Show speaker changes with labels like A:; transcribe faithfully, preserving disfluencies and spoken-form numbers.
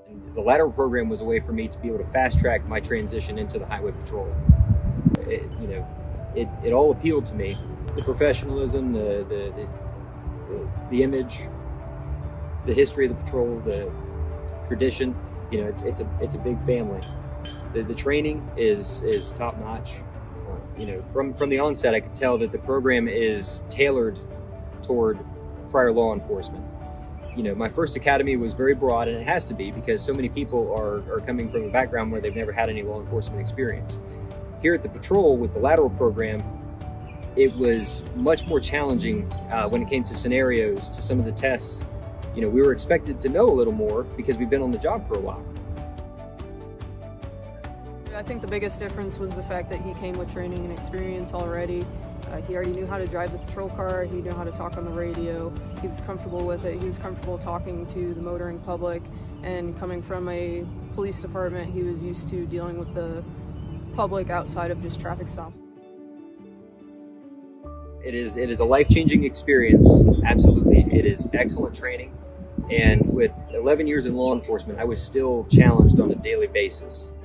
A: And the Lateral program was a way for me to be able to fast track my transition into the highway patrol. It, you know, it, it all appealed to me. The professionalism, the, the, the, the, the image, the history of the patrol, the tradition, you know, it's, it's, a, it's a big family. The, the training is, is top notch. You know, from, from the onset, I could tell that the program is tailored toward prior law enforcement. You know, my first academy was very broad, and it has to be because so many people are, are coming from a background where they've never had any law enforcement experience. Here at the patrol with the Lateral program, it was much more challenging uh, when it came to scenarios, to some of the tests. You know, we were expected to know a little more because we've been on the job for a while.
B: I think the biggest difference was the fact that he came with training and experience already. Uh, he already knew how to drive the patrol car, he knew how to talk on the radio, he was comfortable with it, he was comfortable talking to the motoring public, and coming from a police department, he was used to dealing with the public outside of just traffic stops.
A: It is, it is a life-changing experience, absolutely. It is excellent training, and with eleven years in law enforcement, I was still challenged on a daily basis.